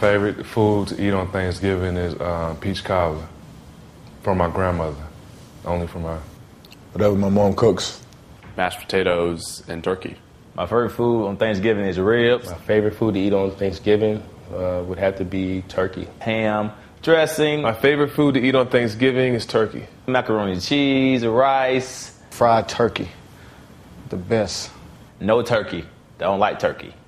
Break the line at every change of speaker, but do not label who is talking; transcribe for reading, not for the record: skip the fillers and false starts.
favorite food to eat on Thanksgiving is peach cobbler from my grandmother, only from her.
Whatever my mom cooks.
Mashed potatoes and turkey.
My favorite food on Thanksgiving is ribs.
My favorite food to eat on Thanksgiving would have to be turkey.
Ham, dressing.
My favorite food to eat on Thanksgiving is turkey.
Macaroni and cheese, rice.
Fried turkey. The best.
No turkey. Don't like turkey.